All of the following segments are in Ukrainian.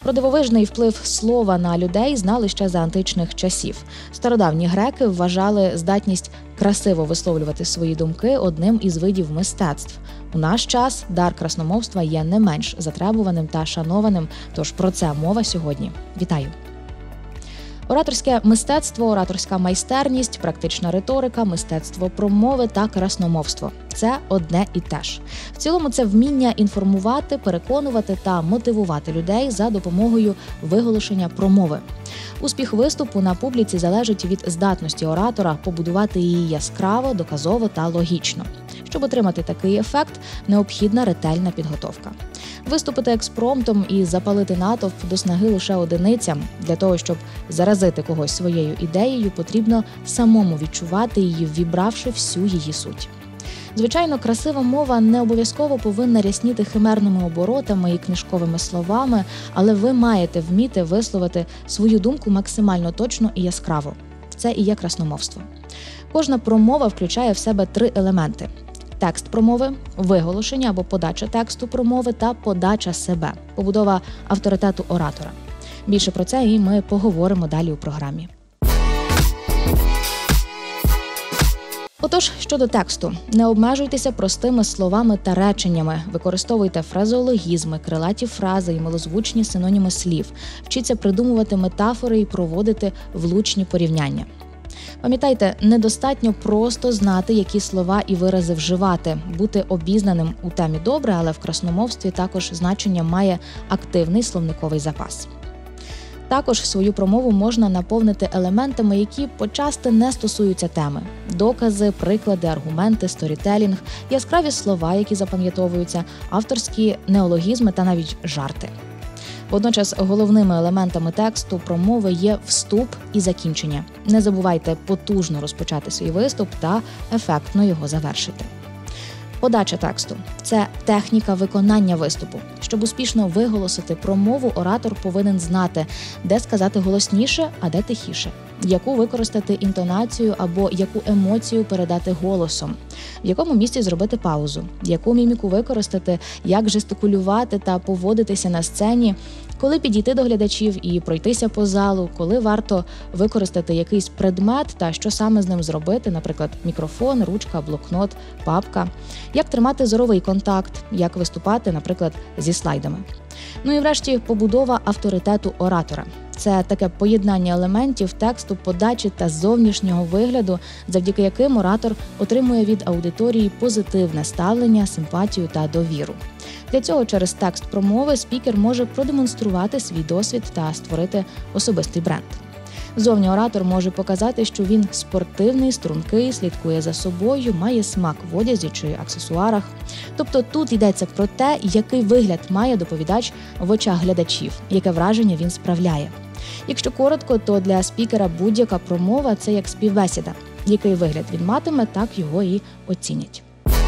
Про дивовижний вплив слова на людей знали ще за античних часів. Стародавні греки вважали здатність красиво висловлювати свої думки одним із видів мистецтв. У наш час дар красномовства є не менш затребуваним та шанованим, тож про це мова сьогодні. Вітаю! Ораторське мистецтво, ораторська майстерність, практична риторика, мистецтво промови та красномовство – це одне і те ж. В цілому це вміння інформувати, переконувати та мотивувати людей за допомогою виголошення промови. Успіх виступу на публіці залежить від здатності оратора побудувати її яскраво, доказово та логічно. Щоб отримати такий ефект, необхідна ретельна підготовка. Виступити експромтом і запалити натовп до снаги лише одиницям. Для того, щоб заразити когось своєю ідеєю, потрібно самому відчувати її, ввібравши всю її суть. Звичайно, красива мова не обов'язково повинна рясніти химерними оборотами і книжковими словами, але ви маєте вміти висловити свою думку максимально точно і яскраво. Це і є красномовство. Кожна промова включає в себе 3 елементи – текст промови, виголошення або подача тексту промови та подача себе, побудова авторитету оратора. Більше про це і ми поговоримо далі у програмі. Отож, щодо тексту. Не обмежуйтеся простими словами та реченнями. Використовуйте фразеологізми, крилаті фрази і милозвучні синоніми слів. Вчіться придумувати метафори і проводити влучні порівняння. Пам'ятайте, недостатньо просто знати, які слова і вирази вживати. Бути обізнаним у темі добре, але в красномовстві також значення має активний словниковий запас. Також свою промову можна наповнити елементами, які почасти не стосуються теми. Докази, приклади, аргументи, сторітелінг, яскраві слова, які запам'ятовуються, авторські неологізми та навіть жарти. Водночас головними елементами тексту промови є вступ і закінчення. Не забувайте потужно розпочати свій виступ та ефектно його завершити. Подача тексту – це техніка виконання виступу. Щоб успішно виголосити промову, оратор повинен знати, де сказати голосніше, а де тихіше, яку використати інтонацію або яку емоцію передати голосом, в якому місці зробити паузу, яку міміку використати, як жестикулювати та поводитися на сцені, коли підійти до глядачів і пройтися по залу, коли варто використати якийсь предмет та що саме з ним зробити, наприклад, мікрофон, ручка, блокнот, папка, як тримати зоровий контакт, як виступати, наприклад, зі слайдами. Ну і врешті побудова авторитету оратора. Це таке поєднання елементів тексту, подачі та зовнішнього вигляду, завдяки яким оратор отримує від аудиторії позитивне ставлення, симпатію та довіру. Для цього через текст промови спікер може продемонструвати свій досвід та створити особистий бренд. Зовні оратор може показати, що він спортивний, стрункий, слідкує за собою, має смак в одязі чи аксесуарах. Тобто тут йдеться про те, який вигляд має доповідач в очах глядачів, яке враження він справляє. Якщо коротко, то для спікера будь-яка промова – це як співбесіда. Який вигляд він матиме, так його і оцінять.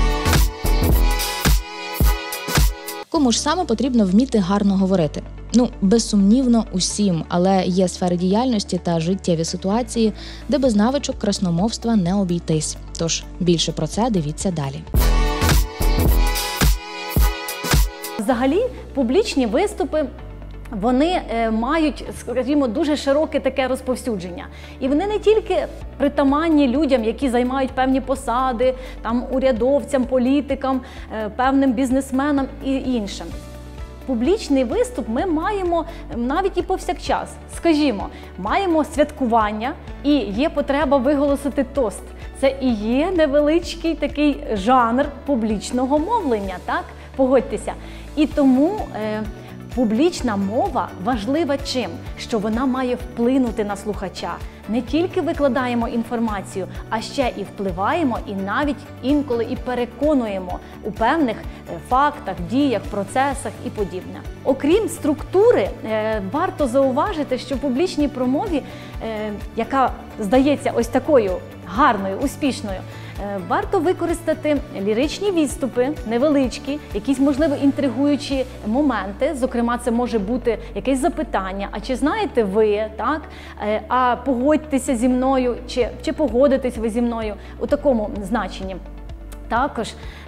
Кому ж саме потрібно вміти гарно говорити? Безсумнівно усім, але є сфери діяльності та життєві ситуації, де без навичок красномовства не обійтись. Тож більше про це дивіться далі. Взагалі, публічні виступи вони мають, скажімо, дуже широке таке розповсюдження. І вони не тільки притаманні людям, які займають певні посади, там, урядовцям, політикам, певним бізнесменам і іншим. Публічний виступ ми маємо навіть і повсякчас. Скажімо, маємо святкування і є потреба виголосити тост. Це і є невеличкий такий жанр публічного мовлення, так? Погодьтеся. І тому публічна мова важлива чим? Що вона має вплинути на слухача. Не тільки викладаємо інформацію, а ще і впливаємо, і навіть інколи і переконуємо у певних фактах, діях, процесах і подібне. Окрім структури, варто зауважити, що в публічній промові, яка здається ось такою гарною, успішною, варто використати ліричні відступи, невеличкі, якісь, можливо, інтригуючі моменти. Зокрема, це може бути якесь запитання, а чи знаєте ви, так? А погодьтеся зі мною, чи погодитесь ви зі мною у такому значенні. Також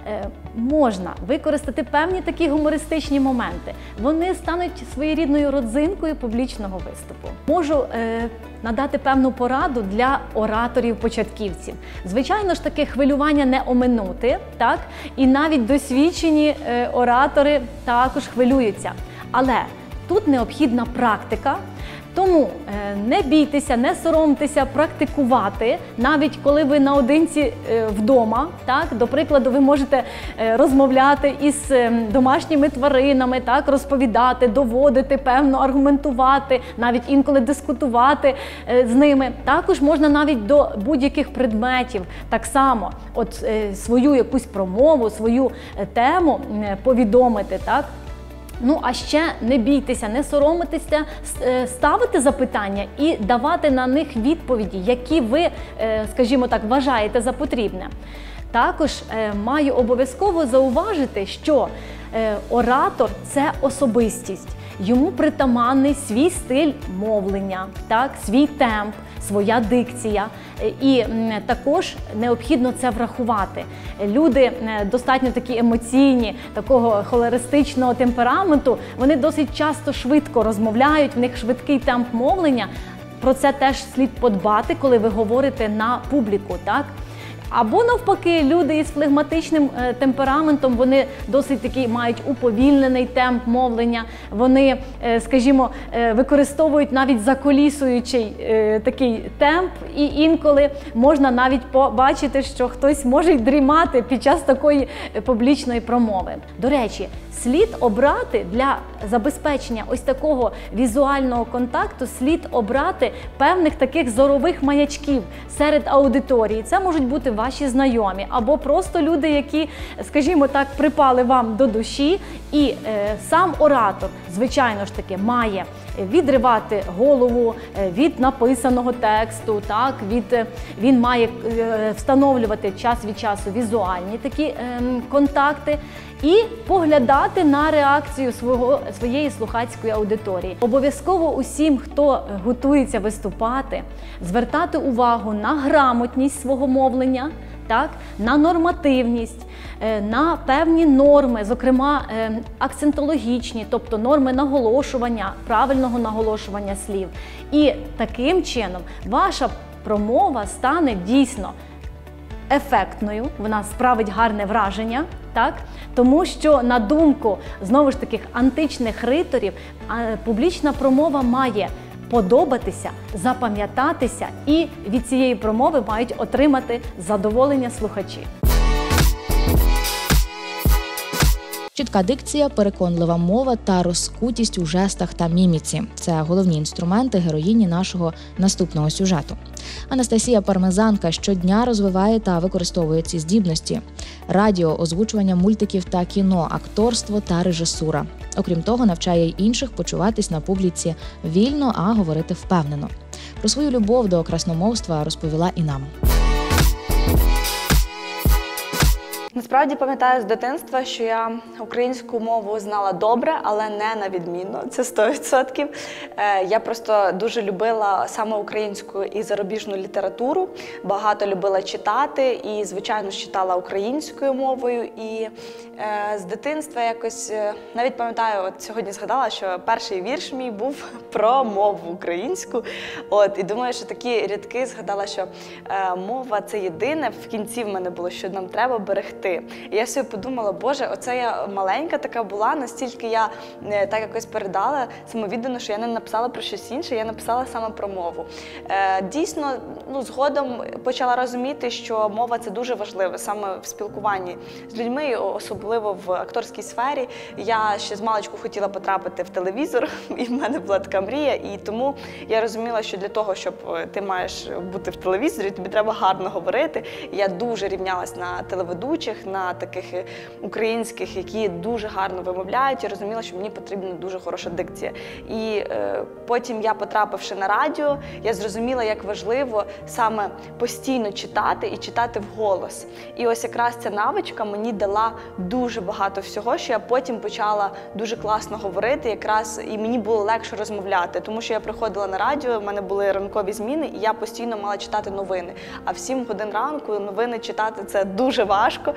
можна використати певні такі гумористичні моменти. Вони стануть своєрідною родзинкою публічного виступу. Можу надати певну пораду для ораторів-початківців. Звичайно ж таки, хвилювання не оминути, так? І навіть досвідчені оратори також хвилюються. Але тут необхідна практика. Тому не бійтеся, не соромтеся практикувати, навіть коли ви наодинці вдома. Так? До прикладу, ви можете розмовляти із домашніми тваринами, так? Розповідати, доводити, певно, аргументувати, навіть інколи дискутувати з ними. Також можна навіть до будь-яких предметів так само свою якусь промову, свою тему повідомити. Так? Ну, а ще не бійтеся, не соромитеся, ставити запитання і давати на них відповіді, які ви, скажімо так, вважаєте за потрібне. Також маю обов'язково зауважити, що оратор – це особистість. Йому притаманний свій стиль мовлення, так, свій темп, своя дикція. І також необхідно це врахувати. Люди достатньо такі емоційні, такого холеристичного темпераменту, вони досить часто швидко розмовляють, в них швидкий темп мовлення. Про це теж слід подбати, коли ви говорите на публіку, так? Або навпаки, люди із флегматичним темпераментом, вони досить таки мають уповільнений темп мовлення, вони, скажімо, використовують навіть заколісуючий такий темп, і інколи можна навіть побачити, що хтось може й дрімати під час такої публічної промови. До речі, слід обрати для забезпечення ось такого візуального контакту, слід обрати певних таких зорових маячків серед аудиторії. Це можуть бути ваші знайомі або просто люди, які, скажімо так, припали вам до душі. І сам оратор, звичайно ж таки, має відривати голову від написаного тексту, так? Він має встановлювати час від часу візуальні такі контакти і поглядати на реакцію своєї слухацької аудиторії. Обов'язково усім, хто готується виступати, звертати увагу на грамотність свого мовлення, так, на нормативність, на певні норми, зокрема акцентологічні, тобто норми наголошування, правильного наголошування слів. І таким чином ваша промова стане дійсно ефектною, вона справить гарне враження, так? Тому що, на думку, знову ж таки, античних риторів, публічна промова має подобатися, запам'ятатися, і від цієї промови мають отримати задоволення слухачі. Чітка дикція, переконлива мова та розкутість у жестах та міміці – це головні інструменти героїні нашого наступного сюжету. Анастасія Пармезанка щодня розвиває та використовує ці здібності. Радіо, озвучування мультиків та кіно, акторство та режисура. Окрім того, навчає й інших почуватись на публіці вільно, а говорити впевнено. Про свою любов до красномовства розповіла і нам. Насправді пам'ятаю з дитинства, що я українську мову знала добре, але не на відмінно, це 100%. Я просто дуже любила саме українську і зарубіжну літературу, багато любила читати і, звичайно, читала українською мовою. І з дитинства якось, навіть пам'ятаю, от сьогодні згадала, що перший вірш мій був про мову українську. І думаю, що такі рядки згадала, що мова – це єдине, в кінці в мене було, що нам треба берегти. І я собі подумала, боже, оце я маленька така була, настільки я так якось передала самовіддано, що я не написала про щось інше, я написала саме про мову. Дійсно, згодом почала розуміти, що мова – це дуже важливо саме в спілкуванні з людьми, особливо в акторській сфері. Я ще з маличку хотіла потрапити в телевізор, і в мене була така мрія, і тому я розуміла, що для того, щоб ти маєш бути в телевізорі, тобі треба гарно говорити. І я дуже рівнялась на телеведучих, на таких українських, які дуже гарно вимовляють, і розуміла, що мені потрібна дуже хороша дикція. І потім я, потрапивши на радіо, я зрозуміла, як важливо саме постійно читати і читати вголос. І ось якраз ця навичка мені дала дуже багато всього, що я потім почала дуже класно говорити, якраз і мені було легше розмовляти, тому що я приходила на радіо, в мене були ранкові зміни, і я постійно мала читати новини. А в 7 годин ранку новини читати – це дуже важко.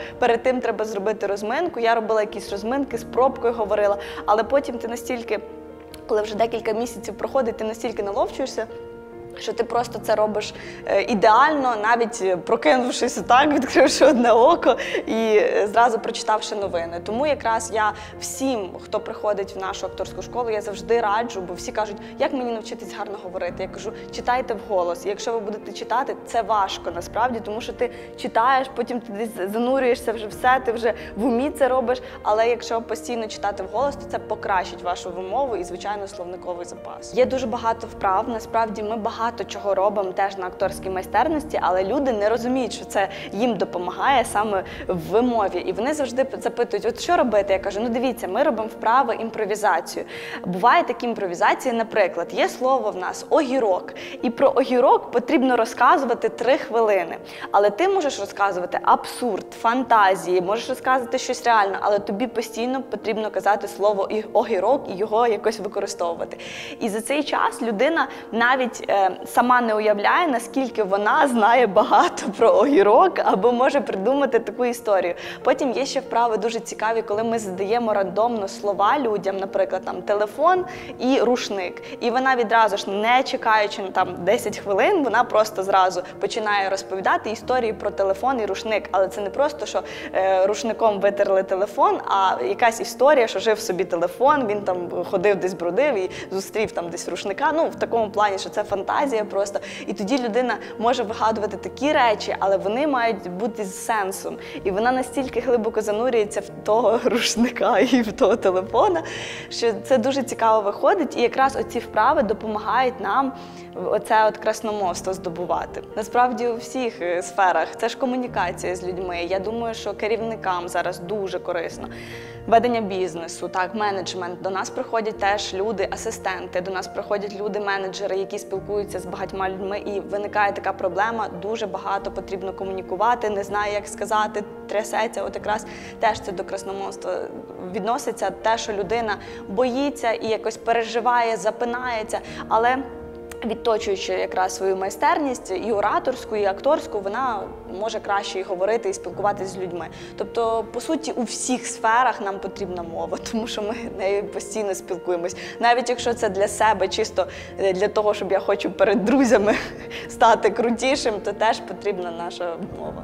перед тим треба зробити розминку. Я робила якісь розминки, з пробкою говорила, але потім ти настільки, коли вже декілька місяців проходить, ти настільки наловчуєшся, що ти просто це робиш ідеально, навіть прокинувшись так, відкривши одне око і зразу прочитавши новини. Тому якраз я всім, хто приходить в нашу акторську школу, я завжди раджу, бо всі кажуть, як мені навчитись гарно говорити. Я кажу, читайте вголос. І якщо ви будете читати, це важко насправді, тому що ти читаєш, потім ти десь занурюєшся вже все, ти вже в умі це робиш, але якщо постійно читати вголос, то це покращить вашу вимову і, звичайно, словниковий запас. Є дуже багато вправ, насправді ми багато чого робимо теж на акторській майстерності, але люди не розуміють, що це їм допомагає саме в вимові. І вони завжди запитують, от що робити? Я кажу, ну дивіться, ми робимо вправи імпровізацію. Бувають такі імпровізації, наприклад, є слово в нас огірок. І про огірок потрібно розказувати 3 хвилини. Але ти можеш розказувати абсурд, фантазії, можеш розказувати щось реальне, але тобі постійно потрібно казати слово огірок і його якось використовувати. І за цей час людина навіть сама не уявляє, наскільки вона знає багато про огірок або може придумати таку історію. Потім є ще вправи дуже цікаві, коли ми задаємо рандомно слова людям, наприклад, там телефон і рушник. І вона відразу ж, не чекаючи там 10 хвилин, вона просто зразу починає розповідати історії про телефон і рушник. Але це не просто, що рушником витерли телефон, а якась історія, що жив собі телефон, він там ходив десь бродив і зустрів там десь рушника. Ну, в такому плані, що це фантазія просто. І тоді людина може вигадувати такі речі, але вони мають бути з сенсом. І вона настільки глибоко занурюється в того рушника і в того телефона, що це дуже цікаво виходить. І якраз оці вправи допомагають нам оце от красномовство здобувати. Насправді у всіх сферах це ж комунікація з людьми. Я думаю, що керівникам зараз дуже корисно. Ведення бізнесу, так, менеджмент. До нас приходять теж люди, асистенти, до нас приходять люди-менеджери, які спілкуються з багатьма людьми, і виникає така проблема, дуже багато потрібно комунікувати, не знає, як сказати, трясеться. От якраз теж це до красномовства відноситься, те, що людина боїться і якось переживає, запинається, але відточуючи якраз свою майстерність і ораторську, і акторську, вона може краще і говорити, і спілкуватися з людьми. Тобто, по суті, у всіх сферах нам потрібна мова, тому що ми нею постійно спілкуємось. Навіть якщо це для себе, чисто для того, щоб я хочу перед друзями стати крутішим, то теж потрібна наша мова.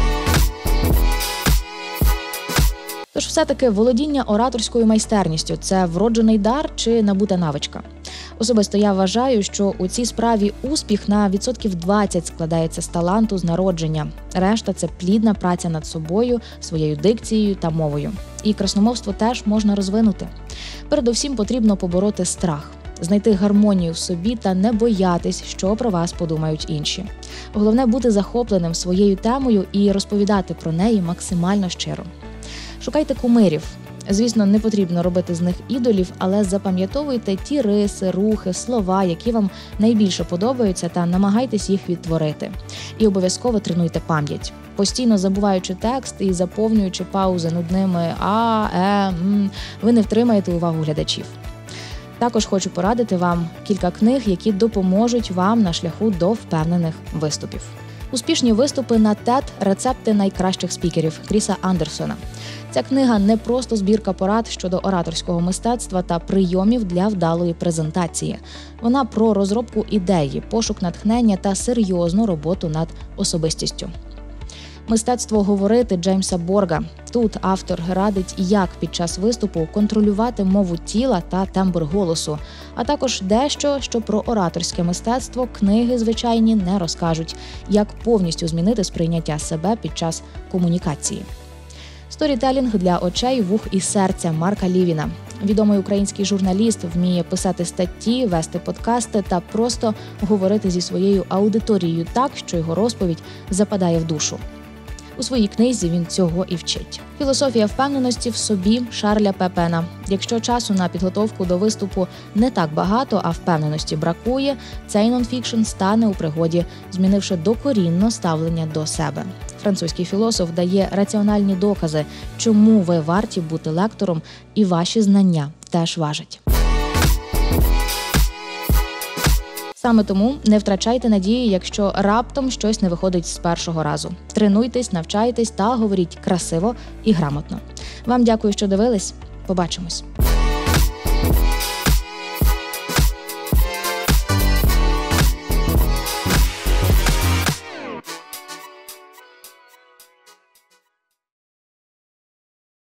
Тож все-таки володіння ораторською майстерністю – це вроджений дар чи набута навичка? Особисто я вважаю, що у цій справі успіх на 20% складається з таланту з народження. Решта – це плідна праця над собою, своєю дикцією та мовою. І красномовство теж можна розвинути. Передусім потрібно побороти страх, знайти гармонію в собі та не боятись, що про вас подумають інші. Головне – бути захопленим своєю темою і розповідати про неї максимально щиро. Шукайте кумирів. Звісно, не потрібно робити з них ідолів, але запам'ятовуйте ті риси, рухи, слова, які вам найбільше подобаються, та намагайтесь їх відтворити. І обов'язково тренуйте пам'ять. Постійно забуваючи текст і заповнюючи паузи нудними ви не втримаєте увагу глядачів. Також хочу порадити вам кілька книг, які допоможуть вам на шляху до впевнених виступів. Успішні виступи на TED – рецепти найкращих спікерів Кріса Андерсона. Ця книга не просто збірка порад щодо ораторського мистецтва та прийомів для вдалої презентації. Вона про розробку ідеї, пошук натхнення та серйозну роботу над особистістю. «Мистецтво говорити» Джеймса Борга. Тут автор радить, як під час виступу контролювати мову тіла та тембр голосу, а також дещо, що про ораторське мистецтво книги звичайні не розкажуть, як повністю змінити сприйняття себе під час комунікації. Сторітелінг для очей, вух і серця Марка Лівіна. Відомий український журналіст вміє писати статті, вести подкасти та просто говорити зі своєю аудиторією так, що його розповідь западає в душу. У своїй книзі він цього і вчить. Філософія впевненості в собі Шарля Пепена. Якщо часу на підготовку до виступу не так багато, а впевненості бракує, цей нонфікшн стане у пригоді, змінивши докорінно ставлення до себе. Французький філософ дає раціональні докази, чому ви варті бути лектором, і ваші знання теж важать. Саме тому не втрачайте надії, якщо раптом щось не виходить з першого разу. Тренуйтесь, навчайтесь та говоріть красиво і грамотно. Вам дякую, що дивились. Побачимось.